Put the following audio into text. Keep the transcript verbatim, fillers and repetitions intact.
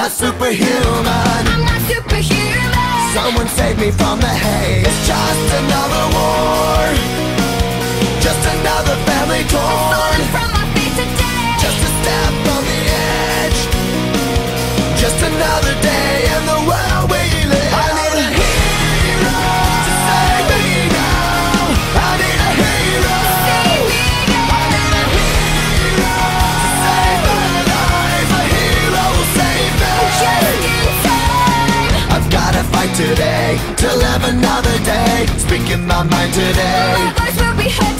not superhuman. I'm not superhuman. Someone save me from the hate. It's just another war, just another family torn. Falling from my feet today. Just a step on the edge, just another day in the world we live. I need a hero to save me now. I need a hero. Save me now. I need a hero to save my life. A hero will save me. Just in time. I've gotta fight today to live another day, speaking my mind today. My voice will be heard.